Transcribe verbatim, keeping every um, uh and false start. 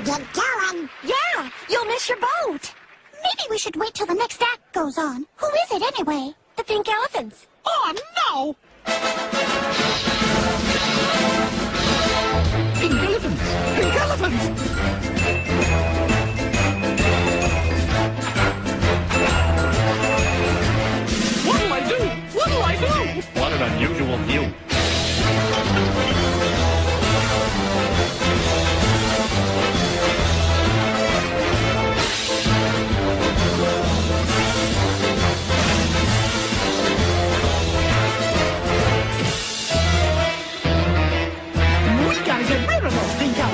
get going. Yeah, you'll miss your boat. Maybe we should wait till the next act goes on. Who is it anyway? The pink elephants. Oh, no! Pink elephants! Pink elephants! What'll I do? What'll I do? What an unusual view. We gotta get rid of those pink elephants.